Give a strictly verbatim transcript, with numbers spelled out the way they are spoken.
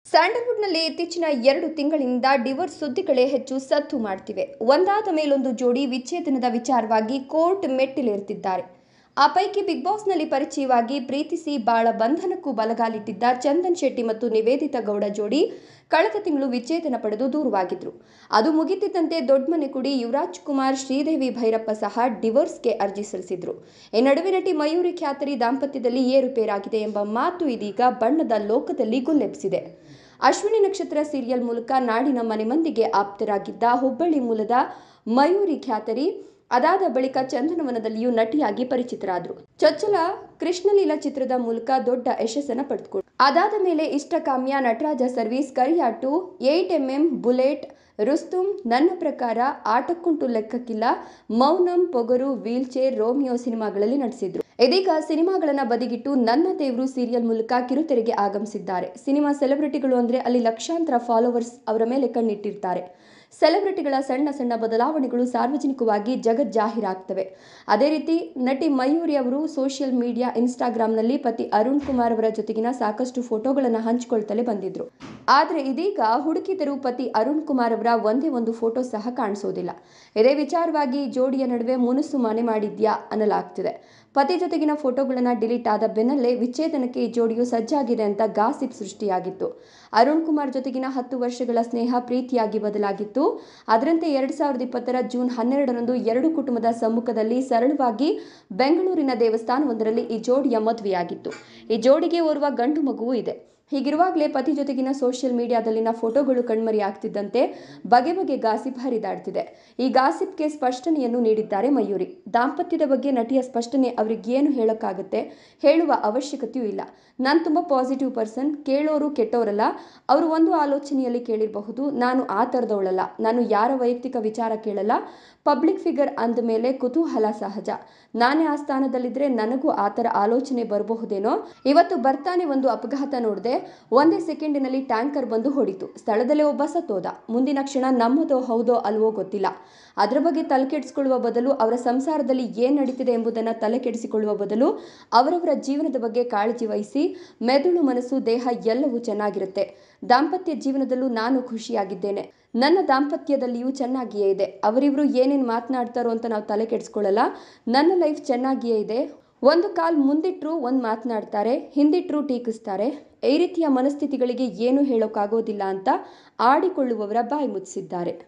ಸ್ಯಾಂಡಲ್ವುಡ್ನಲ್ಲಿ ಇತ್ತೀಚಿನ ಎರಡು ತಿಂಗಳಿಂದ ಡಿವೋರ್ಸ್ ಸುದ್ದಿಗಳೇ ಹೆಚ್ಚು ಸದ್ದು ಮಾಡ್ತಿವೆ. ಒಂದಾದ ಮೇಲೊಂದು ಜೋಡಿ ವಿಚ್ಛೇದನದ ವಿಚಾರವಾಗಿ ಕೋರ್ಟ್ ಮೆಟ್ಟಿಲೇರುತ್ತಿದ್ದಾರೆ. ಆ ಪೈಕಿ ಬಿಗ್ ಬಾಸ್ನಲ್ಲಿ ಪರಿಚಯವಾಗಿ ಪ್ರೀತಿಸಿ ಬಾಳ ಬಂಧನಕ್ಕೂ ಬಲಗಾಲಿಟ್ಟಿದ್ದ ಚಂದನ್ ಶೆಟ್ಟಿ ಮತ್ತು ನಿವೇದಿತಾ ಗೌಡ ಜೋಡಿ ಕಳೆದ ತಿಂಗಳು ವಿಚ್ಛೇದನ ಪಡೆದು ದೂರವಾಗಿದ್ರು. ಅದು ಮುಗಿತಿದ್ದಂತೆ ದೊಡ್ಡಮನೆ ಕುಡಿ ಯುವರಾಜ್ ಕುಮಾರ್, ಶ್ರೀದೇವಿ ಭೈರಪ್ಪ ಸಹ ಡಿವೋರ್ಸ್ಗೆ ಅರ್ಜಿ ಸಲ್ಲಿಸಿದ್ರು. ಈ ನಡುವೆ ನಟಿ ಮಯೂರಿ ಖ್ಯಾತರಿ ದಾಂಪತ್ಯದಲ್ಲಿ ಏರುಪೇರಾಗಿದೆ ಎಂಬ ಮಾತು ಇದೀಗ ಬಣ್ಣದ ಲೋಕದಲ್ಲಿ ಗುಲ್ಲೆಬ್ಬಿಸಿದೆ. ಅಶ್ವಿನಿ ನಕ್ಷತ್ರ ಸೀರಿಯಲ್ ಮೂಲಕ ನಾಡಿನ ಮನೆ ಮಂದಿಗೆ ಆಪ್ತರಾಗಿದ್ದ ಹುಬ್ಬಳ್ಳಿ ಮೂಲದ ಮಯೂರಿ ಖ್ಯಾತರಿ ಅದಾದ ಬಳಿಕ ಚಂದನವನದಲ್ಲಿಯೂ ನಟಿಯಾಗಿ ಪರಿಚಿತರಾದರು. ಚೊಚ್ಚಲ ಕೃಷ್ಣಲೀಲಾ ಚಿತ್ರದ ಮೂಲಕ ದೊಡ್ಡ ಯಶಸ್ಸನ್ನು ಪಡೆದುಕೊಂಡರು. ಅದಾದ ಮೇಲೆ ಇಷ್ಟಕಾಮ್ಯ, ನಟರಾಜ ಸರ್ವೀಸ್, ಕರಿಯಾಟು, eight M M, bullet, Rustum, ನನ್ನ ಪ್ರಕಾರ, ಆಟಕ್ಕುಂಟು ಲೆಕ್ಕಕ್ಕಿಲ್ಲ, ಮೌನಂ, ಪೊಗರು, ವೀಲ್ಚೇರ್, ರೋಮಿಯೋ ಸಿನಿಮಾಗಳಲ್ಲಿ ನಟಿಸಿದ್ರು. ಇದೀಗ ಸಿನಿಮಾಗಳನ್ನ ಬದಿಗಿಟ್ಟು ನನ್ನ ದೇವ್ರು ಸೀರಿಯಲ್ ಮೂಲಕ ಕಿರುತೆರೆಗೆ ಆಗಮಿಸಿದ್ದಾರೆ. ಸಿನಿಮಾ ಸೆಲೆಬ್ರಿಟಿಗಳು ಅಂದ್ರೆ ಅಲ್ಲಿ ಲಕ್ಷಾಂತರ ಫಾಲೋವರ್ಸ್ ಅವರ ಮೇಲೆ ಕಣ್ಣಿಟ್ಟಿರ್ತಾರೆ. ಸೆಲೆಬ್ರಿಟಿಗಳ ಸಣ್ಣ ಸಣ್ಣ ಬದಲಾವಣೆಗಳು ಸಾರ್ವಜನಿಕವಾಗಿ ಜಗಜ್ಜಾಹೀರಾಗ್ತವೆ. ಅದೇ ರೀತಿ ನಟಿ ಮಯೂರಿ ಅವರು ಸೋಷಿಯಲ್ ಮೀಡಿಯಾ ಇನ್ಸ್ಟಾಗ್ರಾಂನಲ್ಲಿ ಪತಿ ಅರುಣ್ ಕುಮಾರ್ ಅವರ ಜೊತೆಗಿನ ಸಾಕಷ್ಟು ಫೋಟೋಗಳನ್ನು ಹಂಚಿಕೊಳ್ತಲೇ ಬಂದಿದ್ರು. ಆದರೆ ಇದೀಗ ಹುಡುಕಿದರೂ ಪತಿ ಅರುಣ್ ಕುಮಾರ್ ಅವರ ಒಂದೇ ಒಂದು ಫೋಟೋ ಸಹ ಕಾಣಿಸೋದಿಲ್ಲ. ಇದೇ ವಿಚಾರವಾಗಿ ಜೋಡಿಯ ನಡುವೆ ಮುನುಸು ಮನೆ ಮಾಡಿದ್ಯಾ ಅನ್ನಲಾಗ್ತಿದೆ. ಪತಿ ಜೊತೆಗಿನ ಫೋಟೋಗಳನ್ನು ಡಿಲೀಟ್ ಆದ ಬೆನ್ನಲ್ಲೇ ವಿಚ್ಛೇದನಕ್ಕೆ ಈ ಜೋಡಿಯು ಸಜ್ಜಾಗಿದೆ ಅಂತ ಗಾಸಿಪ್ ಸೃಷ್ಟಿಯಾಗಿತ್ತು. ಅರುಣ್ ಕುಮಾರ್ ಜೊತೆಗಿನ ಹತ್ತು ವರ್ಷಗಳ ಸ್ನೇಹ ಪ್ರೀತಿಯಾಗಿ ಬದಲಾಗಿತ್ತು. ಅದರಂತೆ ಎರಡ್ ಸಾವಿರದ ಇಪ್ಪತ್ತರ ಜೂನ್ ಹನ್ನೆರಡರಂದು ಎರಡು ಕುಟುಂಬದ ಸಮ್ಮುಖದಲ್ಲಿ ಸರಳವಾಗಿ ಬೆಂಗಳೂರಿನ ದೇವಸ್ಥಾನವೊಂದರಲ್ಲಿ ಈ ಜೋಡಿಯ ಮದುವೆಯಾಗಿತ್ತು. ಈ ಜೋಡಿಗೆ ಓರ್ವ ಗಂಡು ಮಗುವೂ ಇದೆ. ಹೀಗಿರುವಾಗಲೇ ಪತಿ ಜೊತೆಗಿನ ಸೋಷಿಯಲ್ ಮೀಡಿಯಾದಲ್ಲಿನ ಫೋಟೋಗಳು ಕಣ್ಮರೆಯಾಗ್ತಿದ್ದಂತೆ ಬಗೆ ಬಗೆ ಗಾಸಿಪ್ ಹರಿದಾಡ್ತಿದೆ. ಈ ಗಾಸಿಪ್ಗೆ ಸ್ಪಷ್ಟನೆಯನ್ನು ನೀಡಿದ್ದಾರೆ ಮಯೂರಿ. ದಾಂಪತ್ಯದ ಬಗ್ಗೆ ನಟಿಯ ಸ್ಪಷ್ಟನೆ ಅವ್ರಿಗೇನು ಹೇಳೋಕ್ಕಾಗುತ್ತೆ, ಹೇಳುವ ಅವಶ್ಯಕತೆಯೂ ಇಲ್ಲ. ನಾನು ತುಂಬ ಪಾಸಿಟಿವ್ ಪರ್ಸನ್, ಕೇಳೋರು ಕೆಟ್ಟವರಲ್ಲ. ಅವರು ಒಂದು ಆಲೋಚನೆಯಲ್ಲಿ ಕೇಳಿರಬಹುದು, ನಾನು ಆ ಥರದವಳಲ್ಲ. ನಾನು ಯಾರ ವೈಯಕ್ತಿಕ ವಿಚಾರ ಕೇಳಲ್ಲ. ಪಬ್ಲಿಕ್ ಫಿಗರ್ ಅಂದ ಮೇಲೆ ಕುತೂಹಲ ಸಹಜ. ನಾನೇ ಆ ಸ್ಥಾನದಲ್ಲಿದ್ದರೆ ನನಗೂ ಆ ಥರ ಆಲೋಚನೆ ಬರಬಹುದೇನೋ. ಇವತ್ತು ಬರ್ತಾನೆ ಒಂದು ಅಪಘಾತ ನೋಡಿದೆ. ಒಂದೇ ಸೆಕೆಂಡಿನಲ್ಲಿ ಟ್ಯಾಂಕರ್ ಬಂದು ಹೊಡಿತು. ಸ್ಥಳದಲ್ಲೇ ಒಬ್ಬ ಸತ್ತೋದ. ಮುಂದಿನ ಕ್ಷಣ ನಮ್ಮದೋ ಹೌದೋ ಅಲ್ವೋ ಗೊತ್ತಿಲ್ಲ. ಅದರ ಬಗ್ಗೆ ತಲೆ ಕೆಡಿಸಿಕೊಳ್ಳುವ ಬದಲು, ಅವರ ಸಂಸಾರದಲ್ಲಿ ಏನು ನಡೀತಿದೆ ಎಂಬುದನ್ನು ತಲೆ ಕೆಡಿಸಿಕೊಳ್ಳುವ ಬದಲು ಅವರವರ ಜೀವನದ ಬಗ್ಗೆ ಕಾಳಜಿ ವಹಿಸಿ ಮೆದುಳು, ಮನಸ್ಸು, ದೇಹ ಎಲ್ಲವೂ ಚೆನ್ನಾಗಿರುತ್ತೆ. ದಾಂಪತ್ಯ ಜೀವನದಲ್ಲೂ ನಾನು ಖುಷಿಯಾಗಿದ್ದೇನೆ. ನನ್ನ ದಾಂಪತ್ಯದಲ್ಲಿಯೂ ಚೆನ್ನಾಗಿಯೇ ಇದೆ. ಅವರಿವರು ಏನೇನು ಮಾತನಾಡ್ತಾರೋ ಅಂತ ನಾವು ತಲೆ ಕೆಡಿಸ್ಕೊಳ್ಳಲ್ಲ. ನನ್ನ ಲೈಫ್ ಚೆನ್ನಾಗಿಯೇ ಇದೆ. ಒಂದು ಕಾಲ್ ಮುಂದಿಟ್ರು ಒಂದು ಮಾತನಾಡ್ತಾರೆ, ಹಿಂದಿಟ್ರು ಟೀಕಿಸ್ತಾರೆ. ಈ ರೀತಿಯ ಮನಸ್ಥಿತಿಗಳಿಗೆ ಏನು ಹೇಳೋಕ್ಕಾಗೋದಿಲ್ಲ ಅಂತ ಆಡಿಕೊಳ್ಳುವವರ ಬಾಯಿ ಮುಚ್ಚಿಸಿದ್ದಾರೆ.